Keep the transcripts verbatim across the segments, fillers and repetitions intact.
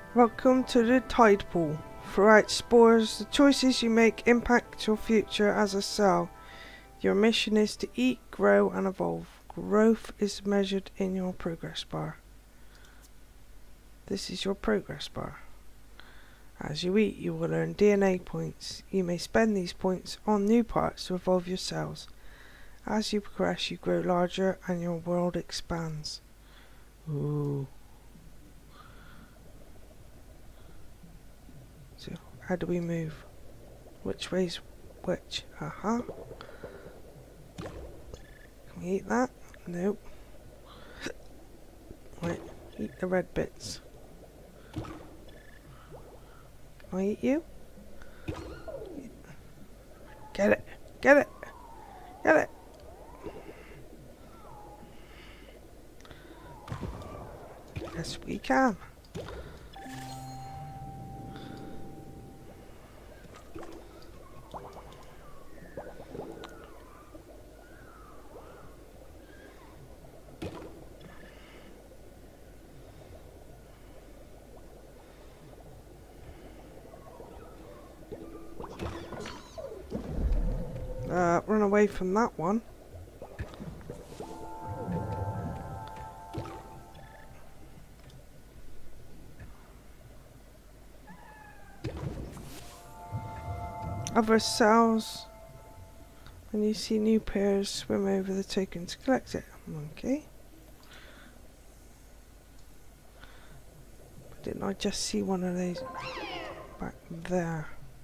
Welcome to the tide pool. Throughout Spores, the choices you make impact your future as a cell. Your mission is to eat, grow and evolve. Growth is measured in your progress bar. This is your progress bar. As you eat, you will earn D N A points. You may spend these points on new parts to evolve your cells. As you progress, you grow larger and your world expands. Ooh. So, how do we move? Which way's which? Uh-huh. Can we eat that? Nope. Wait, eat the red bits. Can I eat you? Get it! Get it! Get it! Yes, we can. Uh, run away from that one. Other cells. When you see new pairs, swim over the token to collect it. Okay. But didn't I just see one of those back there?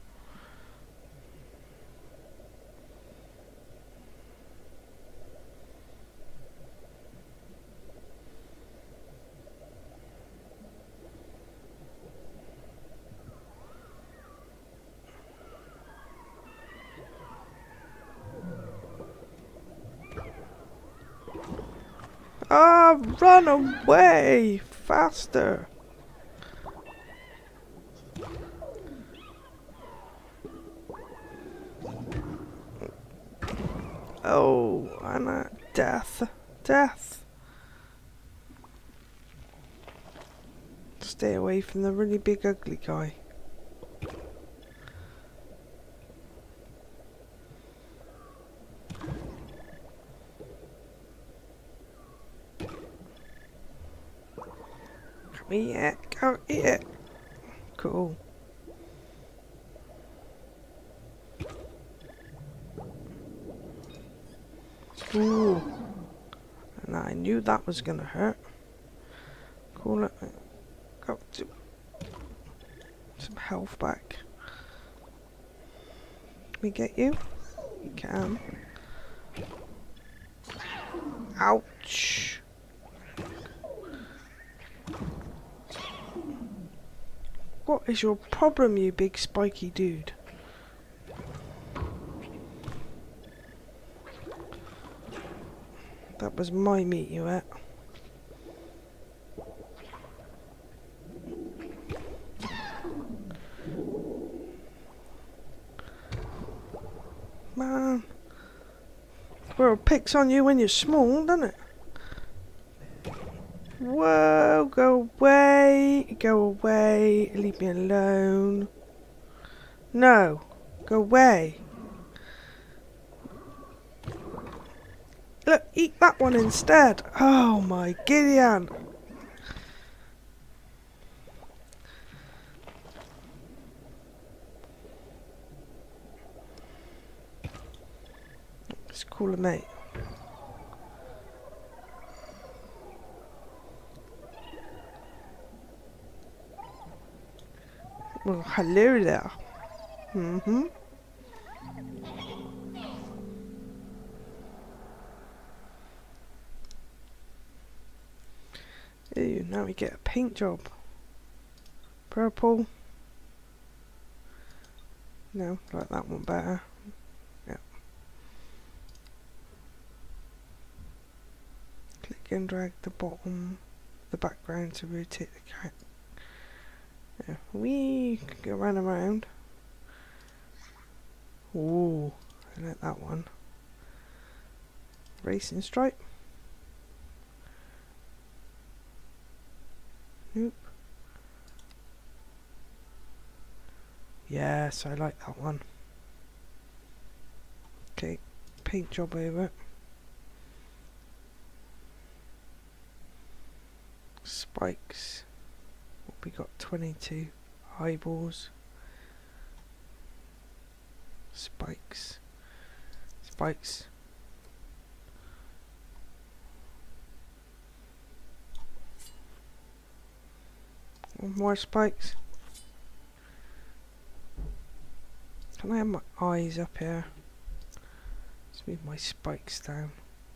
Ah, run away! Faster! Oh, Anna, death, death. Stay away from the really big ugly guy. Eat it, go eat it. Cool. Ooh. And I knew that was gonna hurt. Cool. It. Got some, some health back. Can we get you? You can. Ouch. What is your problem, you big spiky dude? That was my meat you ate. Man. Squirrel picks on you when you're small, doesn't it? Whoa, go away, go away, leave me alone. No, go away. Look, eat that one instead. Oh my Gideon. Let's call a mate. Well, hello there. Mm-hmm. Ew, now we get a paint job. Purple. No, like that one better. Yeah. Click and drag the bottom, the background to rotate the cat. Yeah, we can go run around. Ooh, I like that one. Racing stripe. Nope. Yes, I like that one. Okay, paint job over. Spikes. We got twenty-two eyeballs. Spikes. Spikes. One more spikes. Can I have my eyes up here? Let's move my spikes down.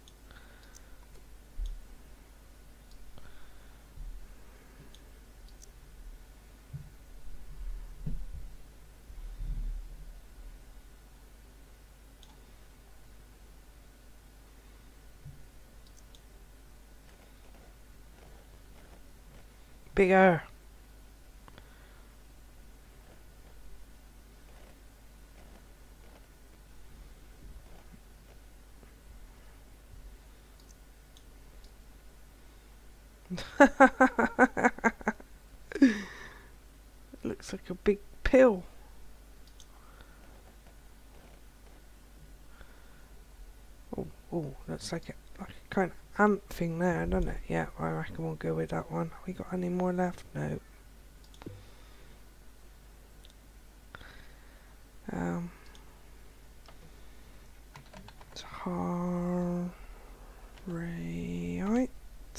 Bigger. It looks like a big pill. Oh, oh, that's like a, like a kind of ant thing there, doesn't it? Yeah, I reckon we'll go with that one. We got any more left? No. Um, tar, right.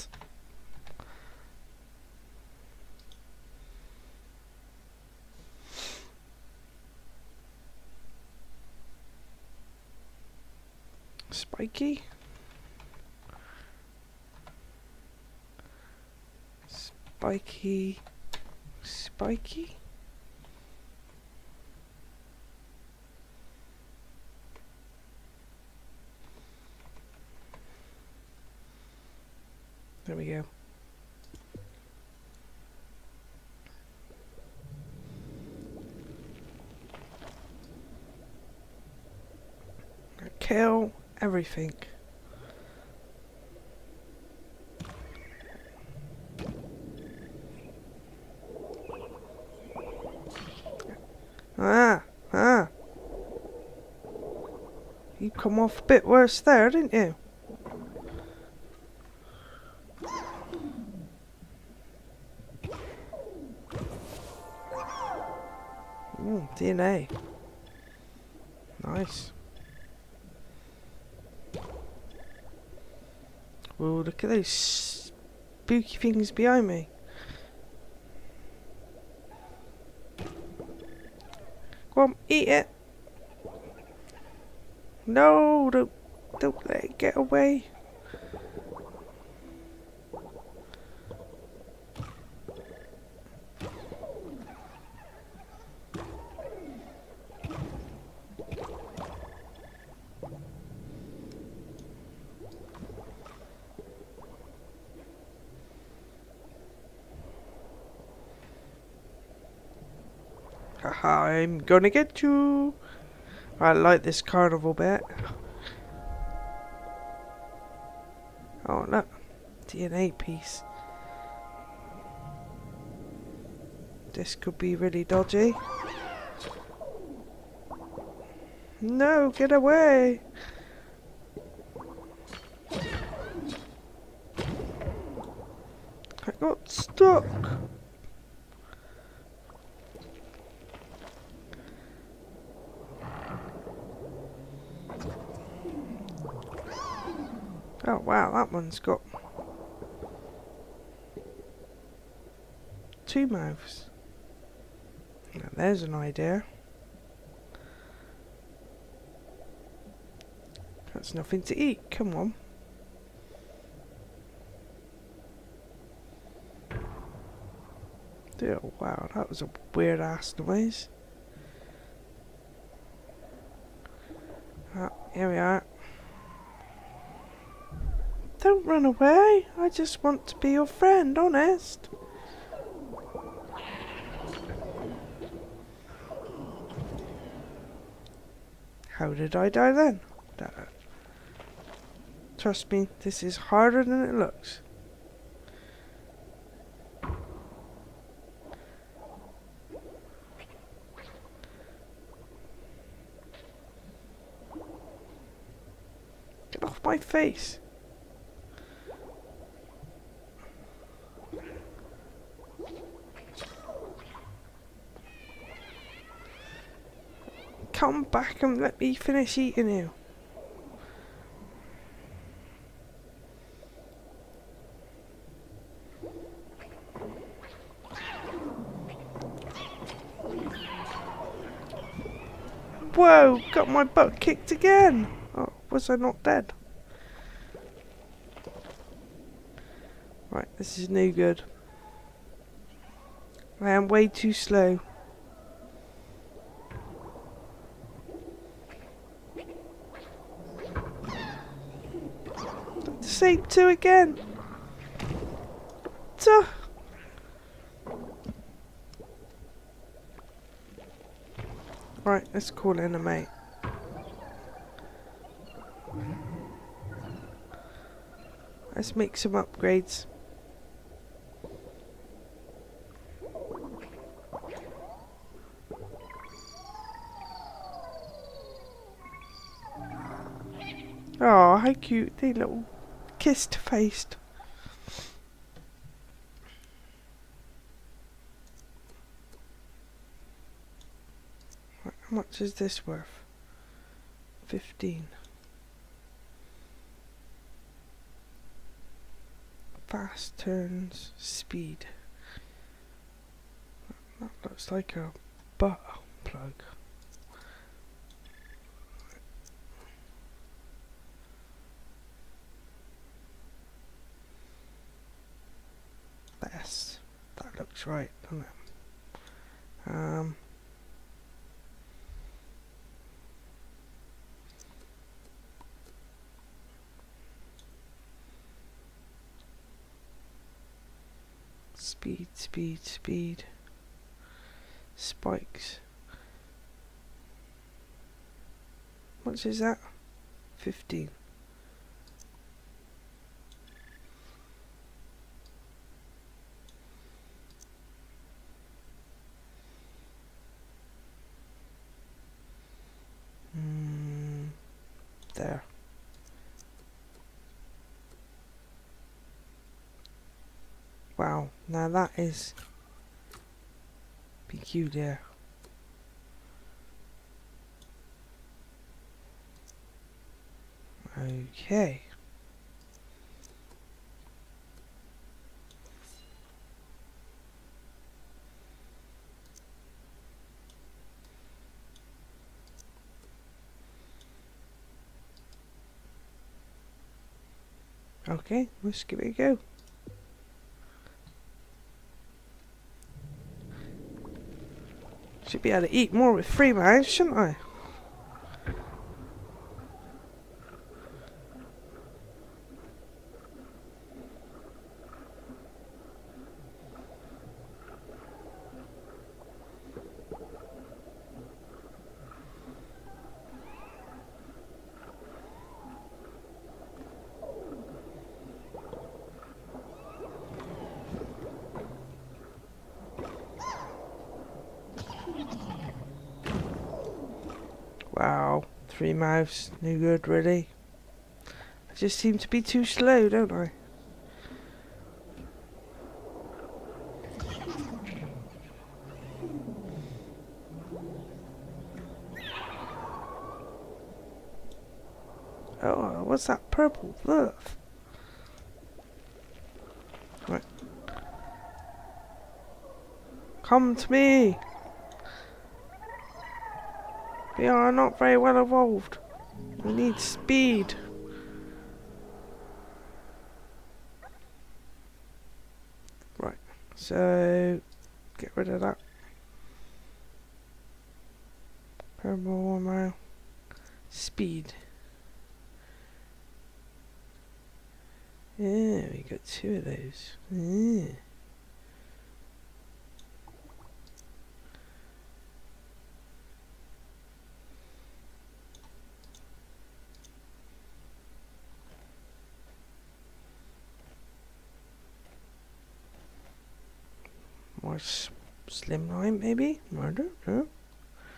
Spiky. Spiky. Spiky. There we go. Kill everything. Ah, ah. You come off a bit worse there, didn't you? Ooh, D N A. Nice. Whoa, look at those spooky things behind me. Go on, eat it. No, don't, don't let it get away. I'm gonna get you. I like this carnival bit. Oh look, D N A piece. This could be really dodgy. No, get away! I got stuck. Oh wow, that one's got two mouths. Now there's an idea. That's nothing to eat, come on. Oh wow, that was a weird ass noise. Ah, here we are. Don't run away, I just want to be your friend, honest. How did I die then? Trust me, this is harder than it looks. face. Come back and let me finish eating you. Whoa, got my butt kicked again. Oh, was I not dead? Right, this is no good. I am way too slow. The same two again. Duh. Right, let's call in a mate. Let's make some upgrades. Oh, how cute, they little kissed faced. Right, how much is this worth? Fifteen. Fast turns, speed. That looks like a butt plug. Yes, that looks right, doesn't it? Um, speed, speed, speed. Spikes. What is that? Fifteen. Mm, there. Wow, now that is peculiar. Okay. Okay, let's give it a go. Should be able to eat more with three mouths, shouldn't I? Wow, three mouths, no good really. I just seem to be too slow, don't I? Oh, what's that purple? Look. Right. Come to me. We are not very well evolved. We need speed. Right, so get rid of that. Purple ammo. Speed. Yeah, we got two of those. Yeah. More s slimline, maybe? I don't know.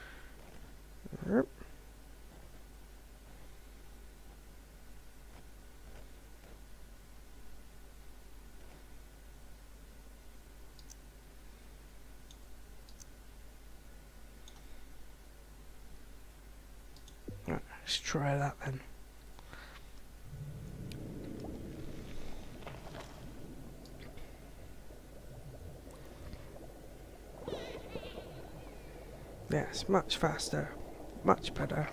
Yep. Let's try that then. Yes, much faster, much better.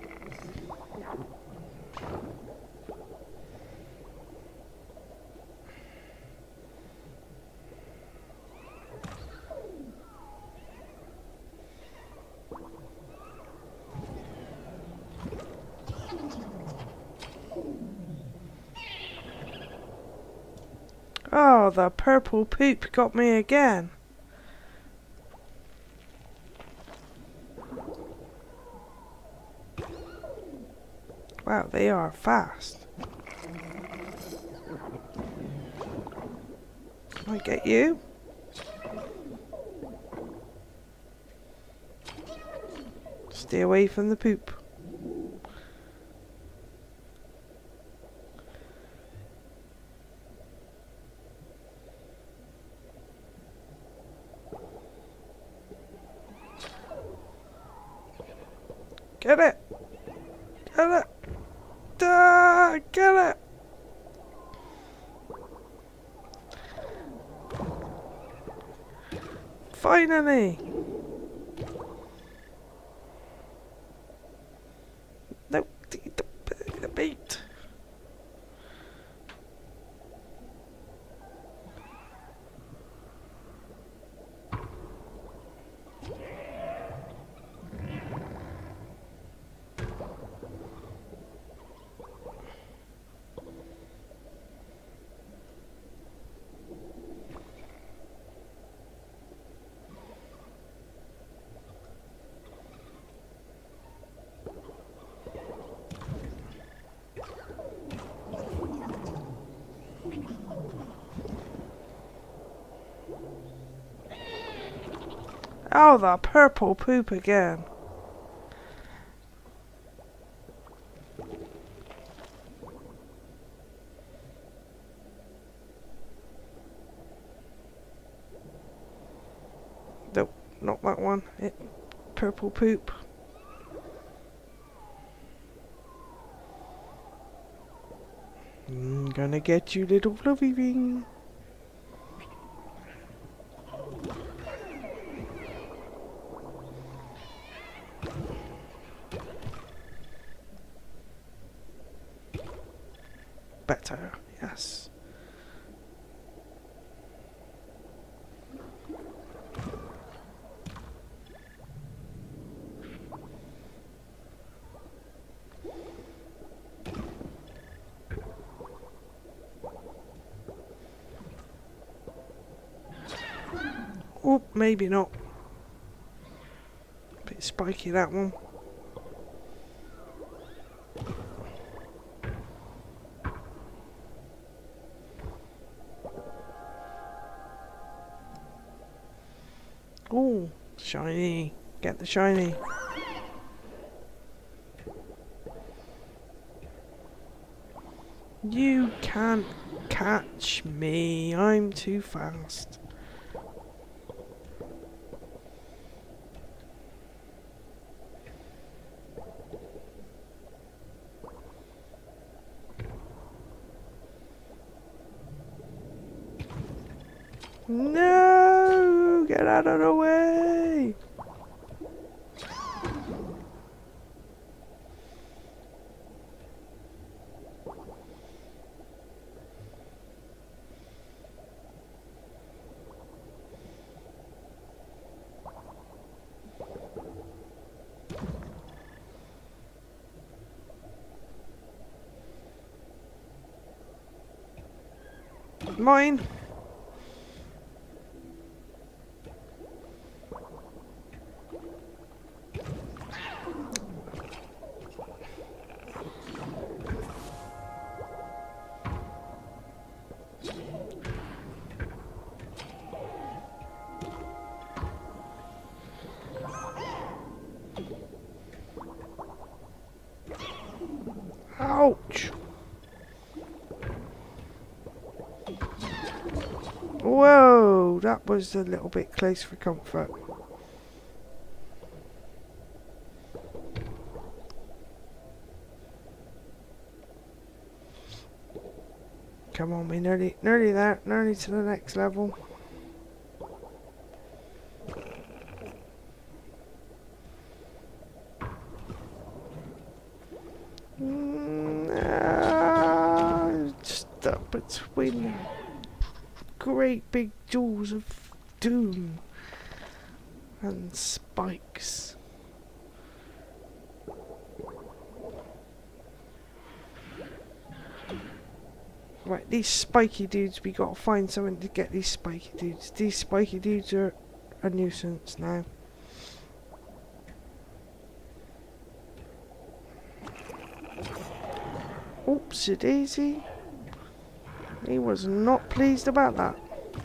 Oh, the purple poop got me again. Wow, they are fast. Can I get you? Stay away from the poop. Get it! Get it! Ah, get it! Finally! No, the, the, the bait! Oh, the purple poop again. Nope, not that one. It, purple poop. I'm gonna get you, little fluffy thing. Better, yes. Oh, maybe not. Bit spiky, that one. Oh, shiny. Get the shiny. You can't catch me. I'm too fast. No! Get out of the way! Mine! Ouch! Whoa, that was a little bit close for comfort. Come on, we nearly, nearly there, nearly to the next level. Mm, ah, stuck between great big jaws of doom and spikes. Right, these spiky dudes, we gotta find someone to get these spiky dudes. These spiky dudes are a nuisance now. Oopsie daisy. He was not pleased about that.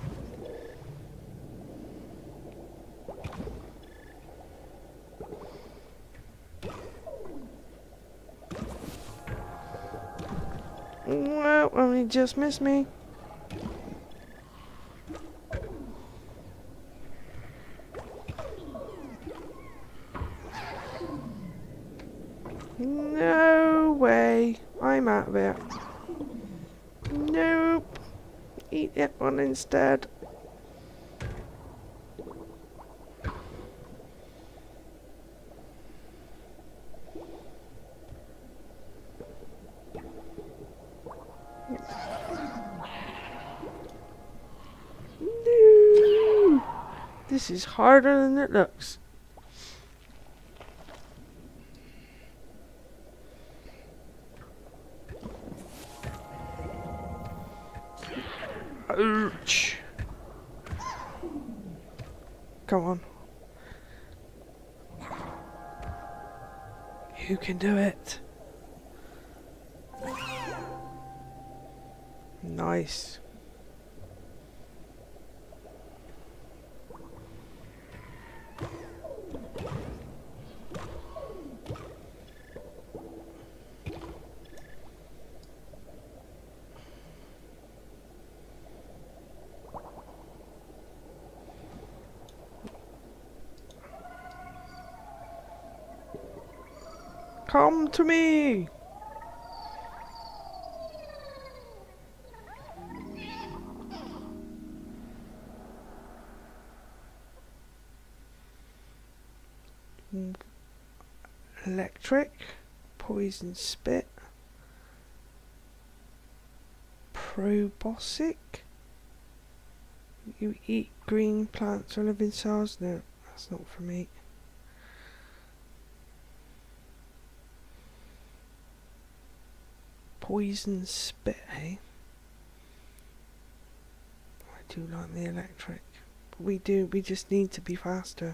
Well, well, he just missed me. No way. I'm out of it. Nope. Eat that one instead. No. This is harder than it looks. Ouch. Come on. You can do it. Nice. Come to me! Electric, poison spit, proboscis. You eat green plants or living cells? No, that's not for me. Poison spit, eh? I do like the electric. But we do, we just need to be faster.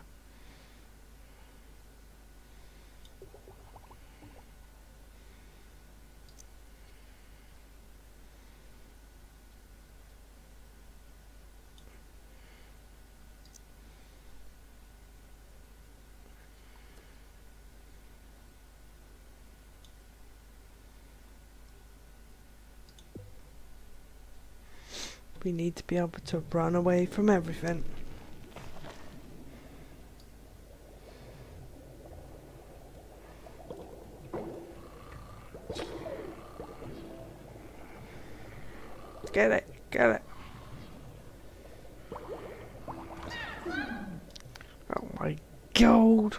We need to be able to run away from everything. Get it, get it. Oh my god.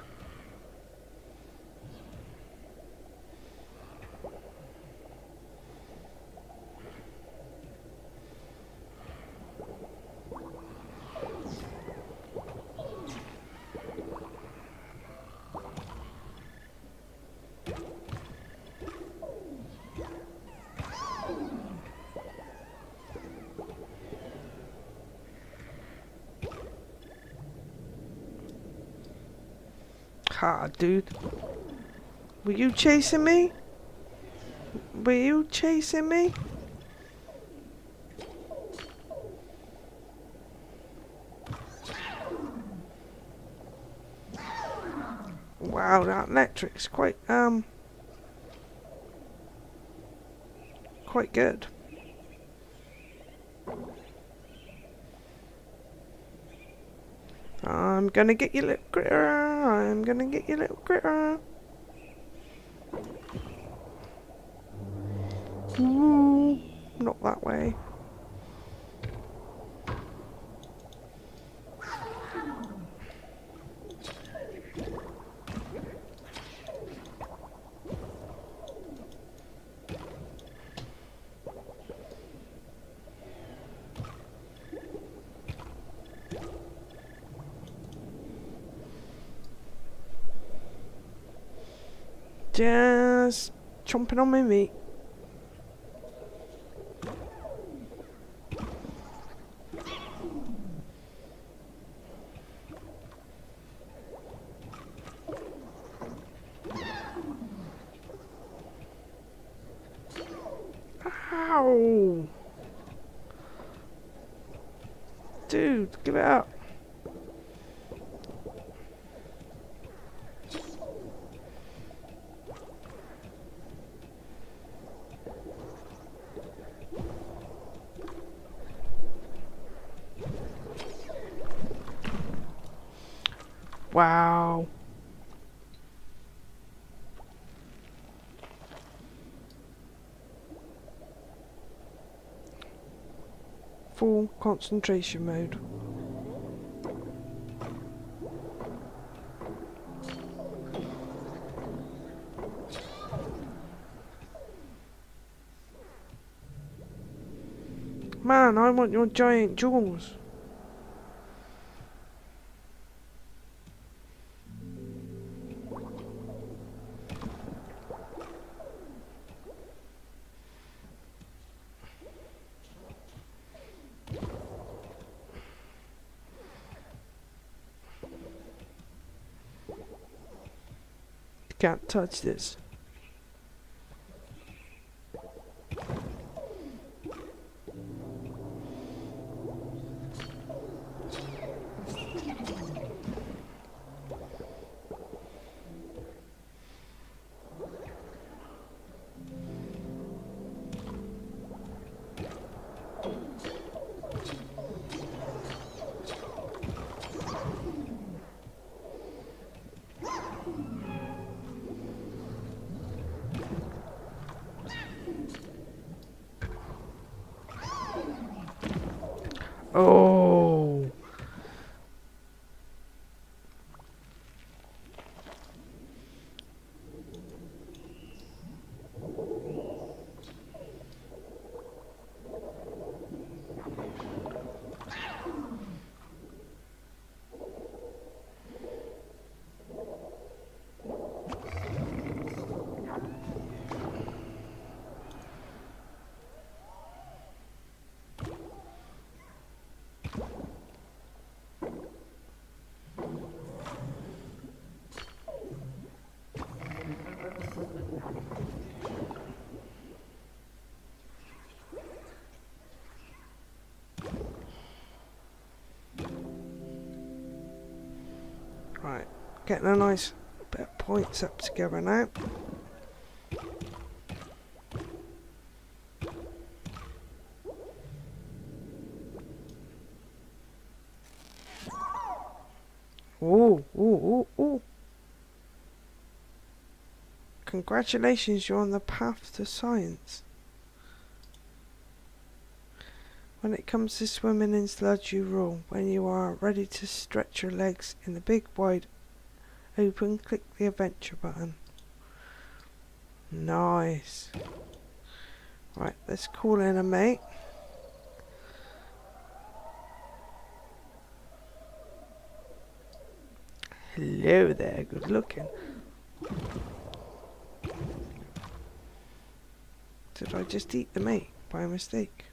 Ha, dude. Were you chasing me? Were you chasing me? Wow, that electric's quite, um... quite good. I'm gonna get you, little critter. I'm gonna get you, little critter. Ooh. Not that way. Just chomping on my meat. Ow! Dude, give it up. Wow. Full concentration mode. Man, I want your giant jaws. Can't touch this. Oh. Right, getting a nice bit of points up together now. Ooh, ooh, ooh, ooh. Congratulations, you're on the path to science. When it comes to swimming in sludge, you rule. When you are ready to stretch your legs in the big wide open, click the adventure button. Nice. Right, let's call in a mate. Hello there, good looking. Did I just eat the mate by mistake?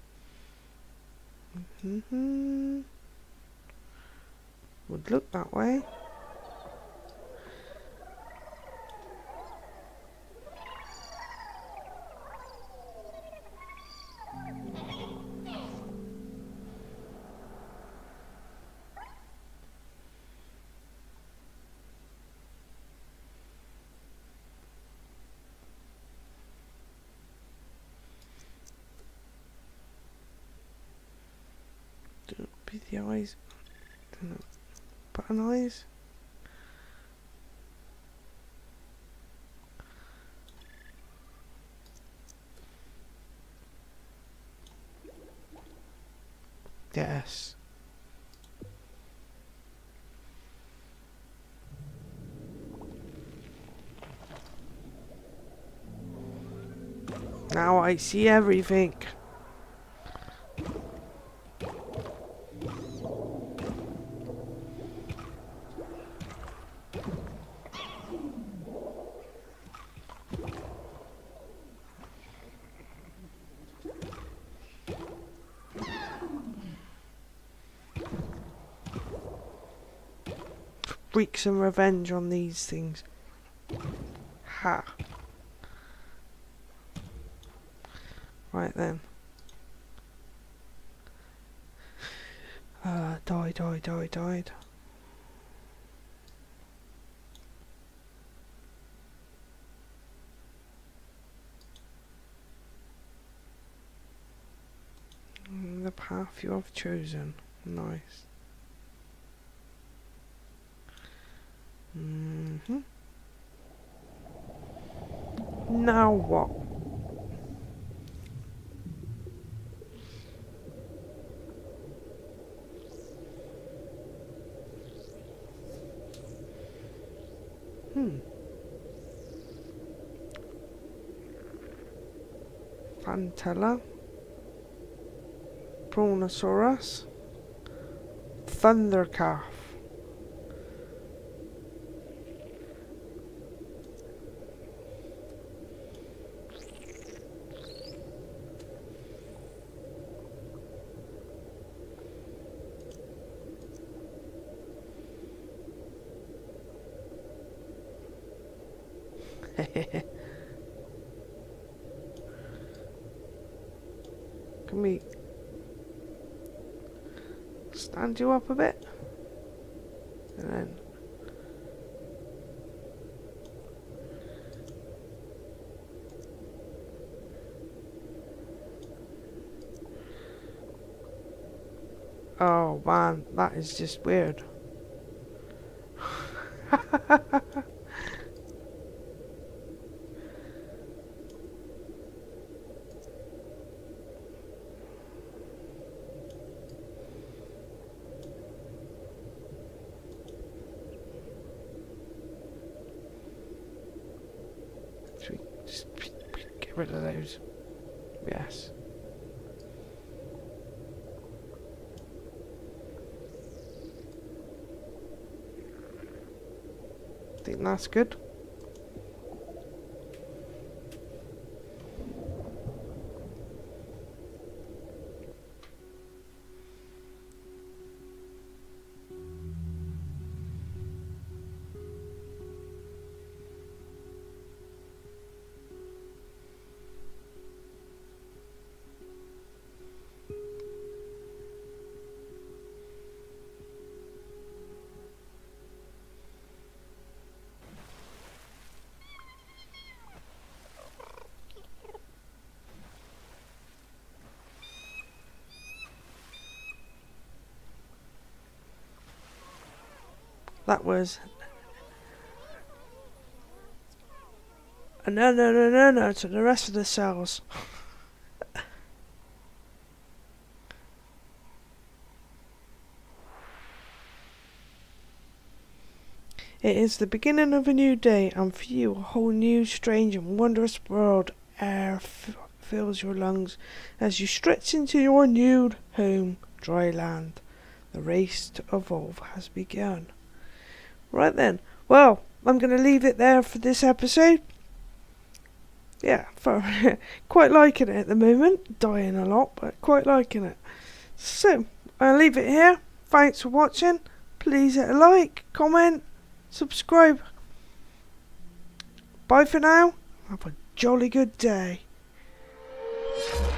Mm-hmm. Would look that way. Don't be the eyes. Don't button eyes. Yes. Now I see everything. Wreak some revenge on these things. Ha. Right then. Uh, die, die, die, died. Mm, the path you have chosen. Nice. Mm-hmm. Now what? Hmm. Fantella. Brontosaurus. Thundercalf. Can we stand you up a bit? And then oh man, that is just weird. Should we just get rid of those? Yes. I think that's good. That was a no no no no no to the rest of the cells. It is the beginning of a new day, and for you a whole new, strange and wondrous world. Air f fills your lungs as you stretch into your new home, dry land. The race to evolve has begun. Right then, well, I'm going to leave it there for this episode. Yeah, for quite liking it at the moment. Dying a lot, but quite liking it. So, I'll leave it here. Thanks for watching. Please hit a like, comment, subscribe. Bye for now. Have a jolly good day.